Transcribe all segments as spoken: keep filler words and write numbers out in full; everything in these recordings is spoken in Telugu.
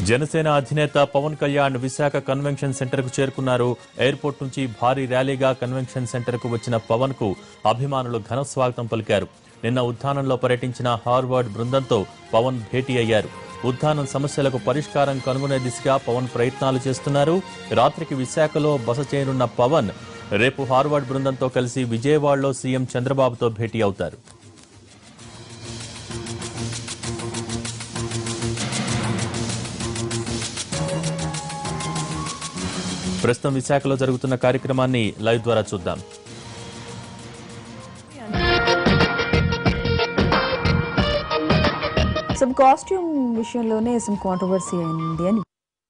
జనసేన అధినేత పవన్ కళ్యాణ్ విశాఖ కన్వెన్షన్ సెంటర్ కు చేరుకున్నారు. ఎయిర్పోర్ట్ నుంచి భారీ ర్యాలీగా కన్వెన్షన్ సెంటర్ కు వచ్చిన పవన్ కు అభిమానులు ఘన స్వాగతం పలికారు. నిన్న ఉద్యానంలో పర్యటించిన హార్వర్డ్ బృందంతో పవన్ భేటీ అయ్యారు. ఉద్యానం సమస్యలకు పరిష్కారం కనుగొనే దిశగా పవన్ ప్రయత్నాలు చేస్తున్నారు. రాత్రికి విశాఖలో బస చేయనున్న పవన్ రేపు హార్వర్డ్ బృందంతో కలిసి విజయవాడలో సీఎం చంద్రబాబుతో భేటీ అవుతారు. ప్రస్తుతం విశాఖలో జరుగుతున్న కార్యక్రమాన్ని లైవ్ ద్వారా చూద్దాం. సమ్ కాస్ట్యూమ్ విషయంలోనే సమ్ కాంట్రవర్సీ అయింది అని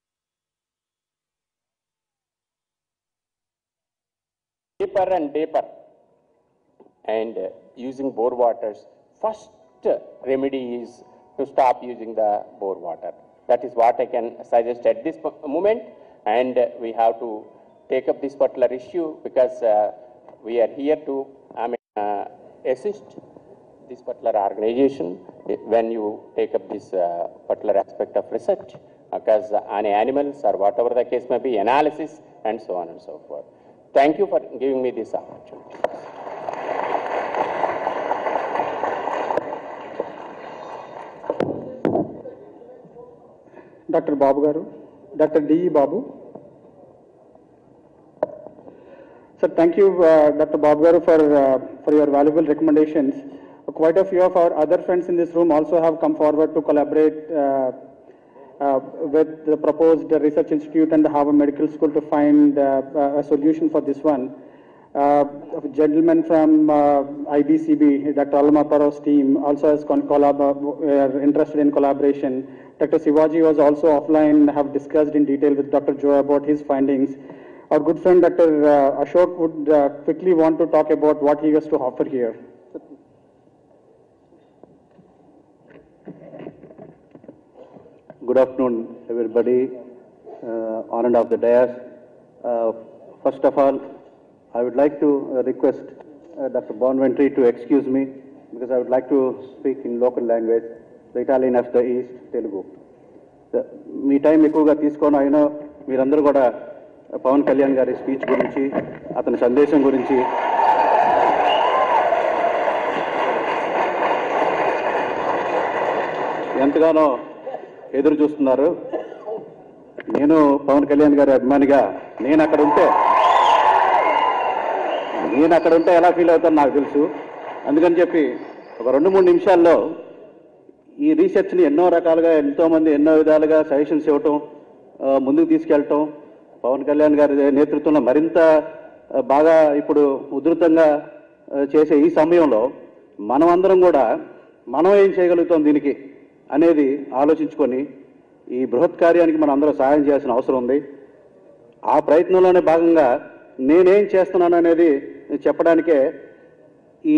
deeper and deeper and uh, using bore waters. First remedy is to stop using the bore water. That is what I can suggest at this moment. And uh, we have to take up this particular issue because uh, we are here to I mean, uh, assist this particular organization when you take up this uh, particular aspect of research, because uh, on animals or whatever the case may be, analysis and so on and so forth. Thank you for giving me this opportunity. Doctor Babu Garu, Doctor D E Babu. Sir, thank you, uh, Doctor Babu Garu, for uh, for your valuable recommendations. Uh, quite a few of our other friends in this room also have come forward to collaborate uh, uh, with the proposed research institute and the Harvard Medical School to find uh, a solution for this one. Uh, a gentleman from uh, I B C B, Doctor Alma Paro's team, also has con- collab- uh, interested in collaboration. Doctor Sivaji was also offline, have discussed in detail with Doctor Joe about his findings. Our good friend Doctor Uh, Ashok would uh, quickly want to talk about what he has to offer here. Good afternoon, everybody, uh, on and off the dais. Uh, first of all, I would like to uh, request uh, Doctor Bonventry to excuse me because I would like to speak in local language, the Italian of the East, Telugu. మీ టైం ఎక్కువగా తీసుకొని అయినా మీరందరూ కూడా పవన్ కళ్యాణ్ గారి స్పీచ్ గురించి, అతని సందేశం గురించి ఎంతగానో ఎదురు చూస్తున్నారు. నేను పవన్ కళ్యాణ్ గారి అభిమానిగా నేను అక్కడ ఉంటే నేను అక్కడ ఉంటే ఎలా ఫీల్ అవుతానో నాకు తెలుసు. అందుకని చెప్పి ఒక రెండు మూడు నిమిషాల్లో ఈ రీసెర్చ్ని ఎన్నో రకాలుగా ఎంతోమంది ఎన్నో విధాలుగా సజెషన్స్ ఇవ్వటం, ముందుకు తీసుకెళ్ళటం, పవన్ కళ్యాణ్ గారి నేతృత్వంలో మరింత బాగా ఇప్పుడు ఉధృతంగా చేసే ఈ సమయంలో మనమందరం కూడా మనం ఏం చేయగలుగుతాం దీనికి అనేది ఆలోచించుకొని ఈ బృహత్ కార్యానికి మనం అందరూ సహాయం చేయాల్సిన అవసరం ఉంది. ఆ ప్రయత్నంలోనే భాగంగా నేనేం చేస్తున్నాను అనేది చెప్పడానికే ఈ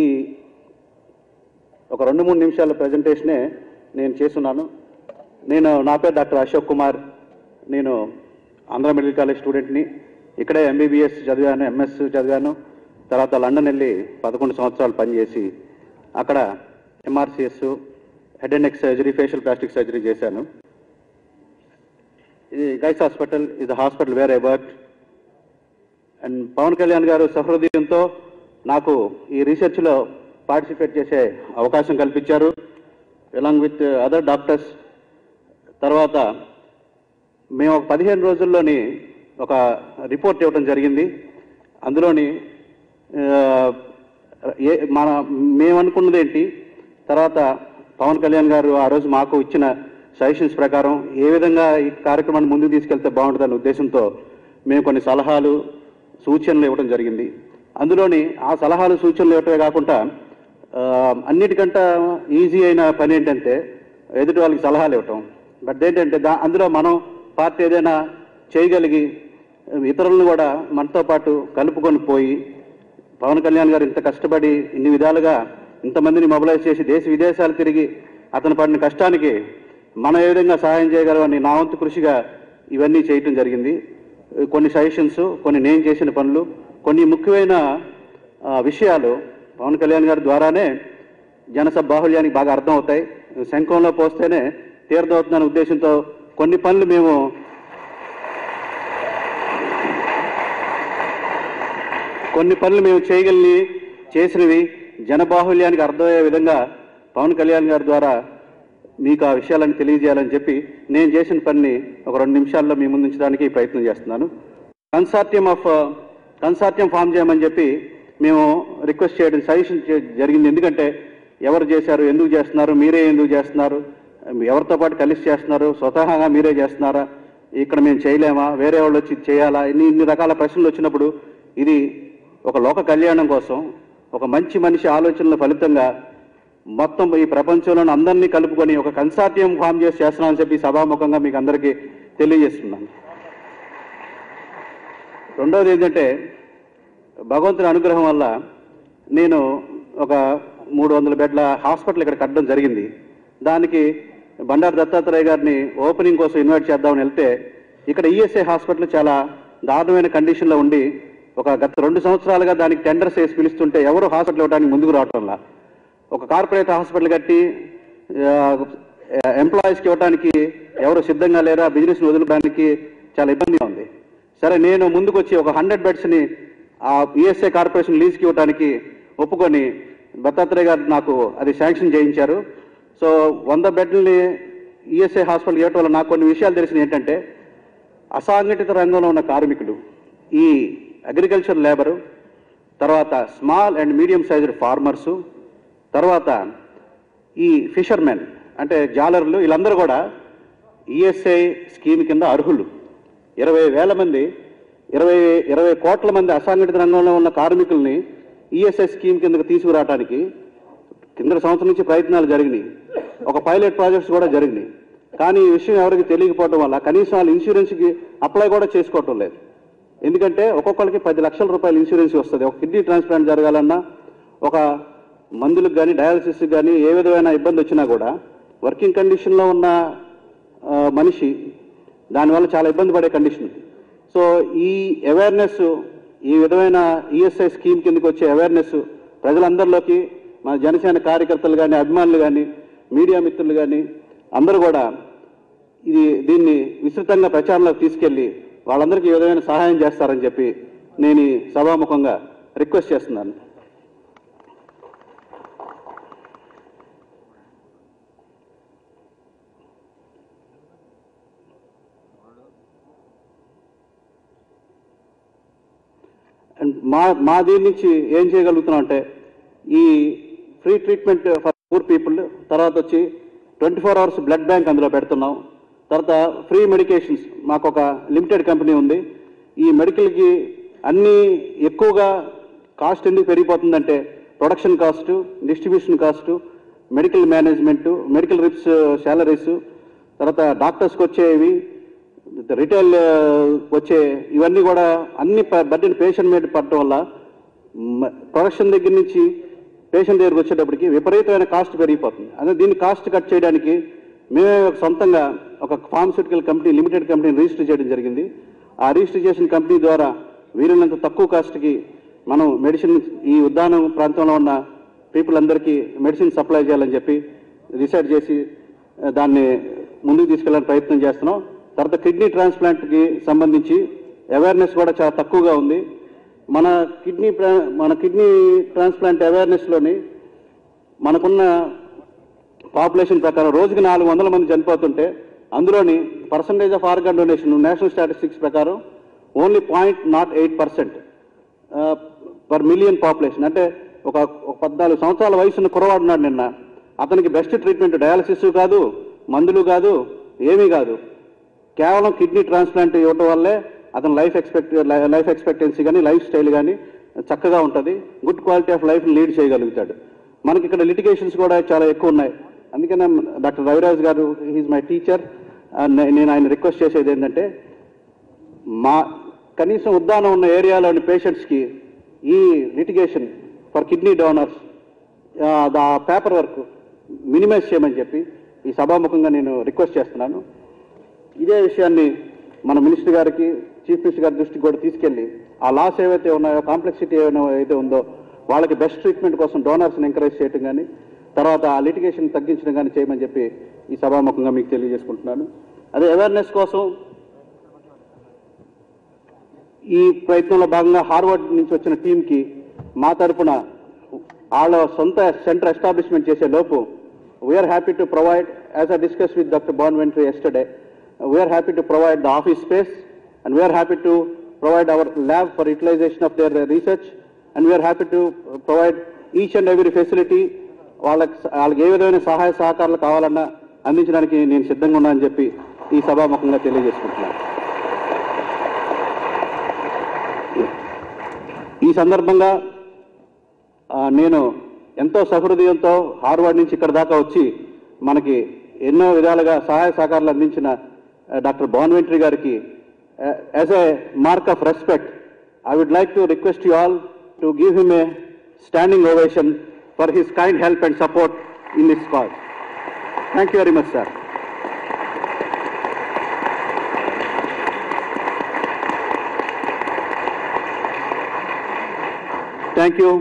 ఒక రెండు మూడు నిమిషాల ప్రజెంటేషనే నేను చేస్తున్నాను. నేను నా పేరు డాక్టర్ అశోక్ కుమార్. నేను ఆంధ్ర మెడికల్ కాలేజ్ స్టూడెంట్ని. ఇక్కడే ఎంబీబీఎస్ చదివాను, ఎంఎస్ చదివాను. తర్వాత లండన్ వెళ్ళి పదకొండు సంవత్సరాలు పనిచేసి అక్కడ MRCS, head and neck surgery, facial plastic surgery చేశాను. ఇది గైస్ హాస్పిటల్ ఇది hospital where I work. And Pavan Kalyan garu సహృదయంతో నాకు ఈ రీసెర్చ్లో పార్టిసిపేట్ చేసే అవకాశం కల్పించారు, అలాంగ్ విత్ అదర్ డాక్టర్స్. తర్వాత మేము ఒక పదిహేను రోజుల్లోని ఒక రిపోర్ట్ ఇవ్వడం జరిగింది. అందులోని ఏ మన మేము అనుకున్నది ఏంటి, తర్వాత పవన్ కళ్యాణ్ గారు ఆ రోజు మాకు ఇచ్చిన సజెషన్స్ ప్రకారం ఏ విధంగా ఈ కార్యక్రమాన్ని ముందుకు తీసుకెళ్తే బాగుంటుందనే ఉద్దేశంతో మేము కొన్ని సలహాలు సూచనలు ఇవ్వడం జరిగింది. అందులోని ఆ సలహాలు సూచనలు ఇవ్వటమే కాకుండా అన్నిటికంటే ఈజీ అయిన పని ఏంటంటే ఎదుటి వాళ్ళకి సలహాలు ఇవ్వటం. బట్ ఏంటంటే దా అందులో మనం పార్టీ ఏదైనా చేయగలిగి ఇతరులను కూడా మనతో పాటు కలుపుకొని పోయి పవన్ కళ్యాణ్ గారు ఇంత కష్టపడి ఇన్ని విధాలుగా ఇంతమందిని మొబిలైజ్ చేసి దేశ విదేశాలు తిరిగి అతను పడిన కష్టానికి మనం ఏ విధంగా సహాయం చేయగలమని నా వంతు కృషిగా ఇవన్నీ చేయటం జరిగింది. కొన్ని సజెషన్స్, కొన్ని నేను చేసిన పనులు, కొన్ని ముఖ్యమైన విషయాలు పవన్ కళ్యాణ్ గారి ద్వారానే జనసభ బాహుళ్యానికి బాగా అర్థం అవుతాయి. శంఖంలో పోస్తేనే తీర్థమవుతుందనే ఉద్దేశంతో కొన్ని పనులు మేము కొన్ని పనులు మేము చేయగలిగి చేసినవి జనబాహుల్యానికి అర్థమయ్యే విధంగా పవన్ కళ్యాణ్ గారి ద్వారా మీకు ఆ విషయాలను తెలియజేయాలని చెప్పి నేను చేసిన పనిని ఒక రెండు నిమిషాల్లో మీ ముందు ఉంచడానికి ప్రయత్నం చేస్తున్నాను. కన్సార్టియం ఆఫ్ కన్సార్టియం ఫామ్ చేయమని చెప్పి మేము రిక్వెస్ట్ చేయడం సజెషన్ జరిగింది. ఎందుకంటే ఎవరు చేశారు, ఎందుకు చేస్తున్నారు, మీరే ఎందుకు చేస్తున్నారు, ఎవరితో పాటు కలిసి చేస్తున్నారు, స్వతహాగా మీరే చేస్తున్నారా, ఇక్కడ మేము చేయలేమా, వేరే వాళ్ళు వచ్చి చేయాలా, ఇన్ని ఇన్ని రకాల ప్రశ్నలు వచ్చినప్పుడు ఇది ఒక లోక కళ్యాణం కోసం ఒక మంచి మనిషి ఆలోచనల ఫలితంగా మొత్తం ఈ ప్రపంచంలోని అందరినీ కలుపుకొని ఒక కన్సార్టియం ఫామ్ చేసి చేస్తున్నామని చెప్పి సభాముఖంగా మీకు అందరికీ తెలియజేస్తున్నాను. రెండవది ఏంటంటే భగవంతుని అనుగ్రహం వల్ల నేను ఒక మూడు వందల బెడ్ల హాస్పిటల్ ఇక్కడ కట్టడం జరిగింది. దానికి బండారు దత్తాత్రేయ గారిని ఓపెనింగ్ కోసం ఇన్వైట్ చేద్దామని వెళ్తే ఇక్కడ ఈఎస్ఐ హాస్పిటల్ చాలా దారుణమైన కండిషన్లో ఉండి ఒక గత రెండు సంవత్సరాలుగా దానికి టెండర్స్ వేసి పిలుస్తుంటే ఎవరు హాస్పిటల్ ఇవ్వడానికి ముందుకు రావటంలా, ఒక కార్పొరేట్ హాస్పిటల్ కట్టి ఎంప్లాయీస్కి ఇవ్వడానికి ఎవరు సిద్ధంగా లేరా, బిజినెస్ని వదలడానికి చాలా ఇబ్బందిగా ఉంది. సరే నేను ముందుకు వచ్చి ఒక హండ్రెడ్ బెడ్స్ని ఆ ఈఎస్ఐ కార్పొరేషన్ లీజ్కి ఇవ్వడానికి ఒప్పుకొని దత్తాత్రేయ గారు నాకు అది శాంక్షన్ చేయించారు. సో వంద బెడ్లని ఈఎస్ఐ హాస్పిటల్ ఇవ్వటం వల్ల నాకు కొన్ని విషయాలు తెలిసినవి. ఏంటంటే అసంఘటిత రంగంలో ఉన్న కార్మికులు, ఈ అగ్రికల్చర్ లేబరు, తర్వాత small and medium sized farmers, తర్వాత ఈ ఫిషర్మెన్ అంటే జాలర్లు, వీళ్ళందరూ కూడా ఈఎస్ఐ స్కీమ్ కింద అర్హులు. ఇరవై వేల మంది ఇరవై ఇరవై కోట్ల మంది అసంఘటిత రంగంలో ఉన్న కార్మికుల్ని ఈఎస్ఐ స్కీమ్ కిందకు తీసుకురావడానికి కింద సంవత్సరం నుంచి ప్రయత్నాలు జరిగినాయి. ఒక పైలట్ ప్రాజెక్ట్స్ కూడా జరిగినాయి. కానీ ఈ విషయం ఎవరికి తెలియకపోవడం వల్ల కనీసం వాళ్ళు ఇన్సూరెన్స్కి అప్లై కూడా చేసుకోవటం లేదు. ఎందుకంటే ఒక్కొక్కరికి పది లక్షల రూపాయలు ఇన్సూరెన్స్ వస్తుంది. ఒక కిడ్నీ ట్రాన్స్ప్లాంట్ జరగాలన్నా, ఒక మందులకు కానీ డయాలసిస్కి కానీ ఏ విధమైన ఇబ్బంది వచ్చినా కూడా వర్కింగ్ కండిషన్లో ఉన్న మనిషి దానివల్ల చాలా ఇబ్బంది పడే కండిషన్. సో ఈ అవేర్నెస్, ఈ విధమైన ఈఎస్ఐ స్కీమ్ కిందకి వచ్చే అవేర్నెస్ ప్రజలందరిలోకి, మన జనసేన కార్యకర్తలు కానీ, అభిమానులు కానీ, మీడియా మిత్రులు కానీ అందరూ కూడా ఇది దీన్ని విస్తృతంగా ప్రచారంలోకి తీసుకెళ్ళి వాళ్ళందరికీ ఏ విధమైన సహాయం చేస్తారని చెప్పి నేను ఈ సభాముఖంగా రిక్వెస్ట్ చేస్తున్నాను. అండ్ మా మా దీని నుంచి ఏం చేయగలుగుతున్నాం అంటే ఈ free treatment for poor people, తర్వాత వచ్చి twenty four hours blood bank అందులో పెడుతున్నాం. తర్వాత ఫ్రీ మెడికేషన్స్, మాకు ఒక లిమిటెడ్ కంపెనీ ఉంది. ఈ మెడికల్కి అన్నీ ఎక్కువగా కాస్ట్ ఎందుకు పెరిగిపోతుందంటే production cost, distribution cost, medical management, medical reps salaries, తర్వాత డాక్టర్స్కి వచ్చేవి, రిటైల్ వచ్చే ఇవన్నీ కూడా అన్ని బడ్డెన్ పేషెంట్ మీద పడటం వల్ల ప్రొడక్షన్ దగ్గర నుంచి పేషెంట్ దగ్గరికి వచ్చేటప్పటికి విపరీతమైన కాస్ట్ పెరిగిపోతుంది. అదే దీన్ని కాస్ట్ కట్ చేయడానికి మేమే సొంతంగా ఒక ఫార్మస్యూటికల్ కంపెనీ, లిమిటెడ్ కంపెనీని రిజిస్టర్ చేయడం జరిగింది. ఆ రిజిస్టర్ చేసిన కంపెనీ ద్వారా వీలైనంత తక్కువ కాస్ట్కి మనం మెడిసిన్ ఈ ఉద్యానం ప్రాంతంలో ఉన్న పీపుల్ అందరికీ మెడిసిన్ సప్లై చేయాలని చెప్పి డిసైడ్ చేసి దాన్ని ముందుకు తీసుకెళ్ళడానికి ప్రయత్నం చేస్తున్నాం. తర్వాత కిడ్నీ ట్రాన్స్ప్లాంట్కి సంబంధించి అవేర్నెస్ కూడా చాలా తక్కువగా ఉంది. మన కిడ్నీ మన కిడ్నీ ట్రాన్స్ప్లాంట్ అవేర్నెస్లోని మనకున్న పాపులేషన్ ప్రకారం రోజుకి నాలుగు వందల మంది చనిపోతుంటే అందులోని percentage of organ donation national statistics ప్రకారం only point not eight percent per million population. అంటే ఒక పద్నాలుగు సంవత్సరాల వయసున్న కురవాడున్నాడు నిన్న, అతనికి బెస్ట్ ట్రీట్మెంట్ డయాలసిస్ కాదు, మందులు కాదు, ఏమీ కాదు, కేవలం కిడ్నీ ట్రాన్స్ప్లాంట్ ఇవ్వటం వల్లే అతని లైఫ్ ఎక్స్పెక్ట్ లైఫ్ ఎక్స్పెక్టెన్సీ కానీ లైఫ్ స్టైల్ కానీ చక్కగా ఉంటుంది, గుడ్ క్వాలిటీ ఆఫ్ లైఫ్ని లీడ్ చేయగలుగుతాడు. మనకి ఇక్కడ లిటిగేషన్స్ కూడా చాలా ఎక్కువ ఉన్నాయి. అందుకనే డాక్టర్ రవిరాజ్ గారు హీజ్ మై టీచర్. నేను ఆయన రిక్వెస్ట్ చేసేది ఏంటంటే మా కనీసం ఉద్దానం ఉన్న ఏరియాలోని పేషెంట్స్కి ఈ లిటిగేషన్ ఫర్ కిడ్నీ డోనర్స్ ఆ పేపర్ వర్క్ మినిమైజ్ చేయమని చెప్పి ఈ సభాముఖంగా నేను రిక్వెస్ట్ చేస్తున్నాను. ఇదే విషయాన్ని మన మినిస్టర్ గారికి, చీఫ్ మినిస్టర్ గారి దృష్టికి కూడా తీసుకెళ్ళి ఆ లాస్ ఏవైతే ఉన్నాయో, కాంప్లెక్సిటీ ఏమైనా అయితే ఉందో వాళ్ళకి బెస్ట్ ట్రీట్మెంట్ కోసం డోనర్స్ని ఎంకరేజ్ చేయడం కానీ, తర్వాత ఆ లిటిగేషన్ తగ్గించడం కానీ చేయమని చెప్పి ఈ సభాముఖంగా మీకు తెలియజేసుకుంటున్నాను. అదే అవేర్నెస్ కోసం ఈ ప్రయత్నంలో భాగంగా హార్వర్డ్ నుంచి వచ్చిన టీంకి మా తరపున వాళ్ళ సొంత సెంటర్ ఎస్టాబ్లిష్మెంట్ చేసే లోపు we are happy to provide, as I discuss with doctor Bonventre yesterday, we are happy to provide the office space and we are happy to provide our lab for utilization of their research, and we are happy to provide each and every facility వాళ్ళకి వాళ్ళకి ఏ విధమైన సహాయ సహకారాలు కావాలన్నా అందించడానికి నేను సిద్ధంగా ఉన్నానని చెప్పి ఈ సభాముఖంగా తెలియజేసుకుంటున్నాను. ఈ సందర్భంగా నేను ఎంతో సహృదయంతో హార్వర్డ్ నుంచి ఇక్కడ దాకా వచ్చి మనకి ఎన్నో విధాలుగా సహాయ సహకారాలు అందించిన డాక్టర్ బాన్వెంట్రీ గారికి Uh, as a mark of respect, I would like to request you all to give him a standing ovation for his kind help and support in this cause. Thank you very much, sir. Thank you.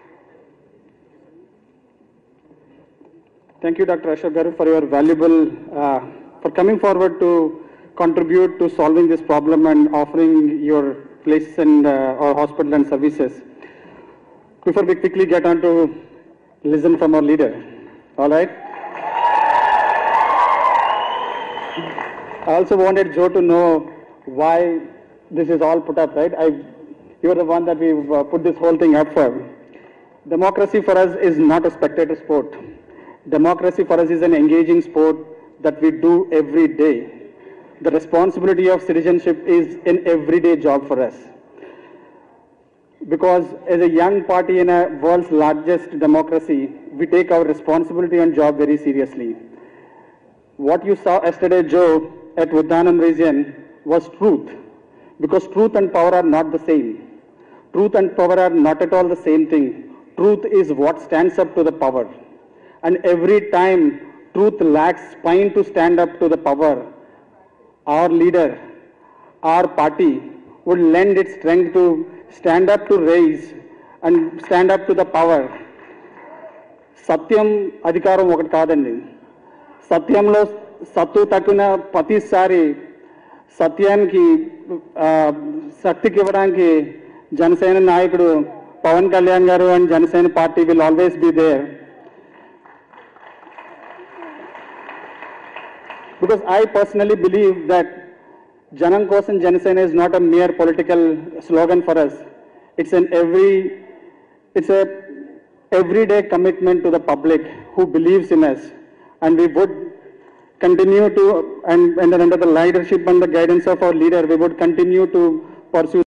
Thank you, Doctor Ashok Garu, for your valuable, uh, for coming forward to contribute to solving this problem and offering your place in uh, our hospital and services. Before we quickly get on to listen from our leader, all right? I also wanted Joe to know why this is all put up, right? I, you're the one that we've uh, put this whole thing up for. Democracy for us is not a spectator sport. Democracy for us is an engaging sport that we do every day. The responsibility of citizenship is an everyday job for us. Because as a young party in a world's largest democracy, we take our responsibility and job very seriously. What you saw yesterday, Joe, at Uddhanam region was truth. Because truth and power are not the same. Truth and power are not at all the same thing. Truth is what stands up to the power. And every time truth lacks spine to stand up to the power, our leader, our party would lend its strength to stand up to raise and stand up to the power. Satyam adhikaram ఒకటి కాదండి. సత్యంలో సత్తు తక్కువ ప్రతిసారి సత్యానికి శక్తికి ఇవ్వడానికి జనసేన నాయకుడు Pavan Kalyan garu and Janasena party will always be there. Because I personally believe that Janam Kosam Janasena is not a mere political slogan for us. It's an every, it's a everyday commitment to the public who believes in us. And we would continue to, and, and under the leadership and the guidance of our leader, we would continue to pursue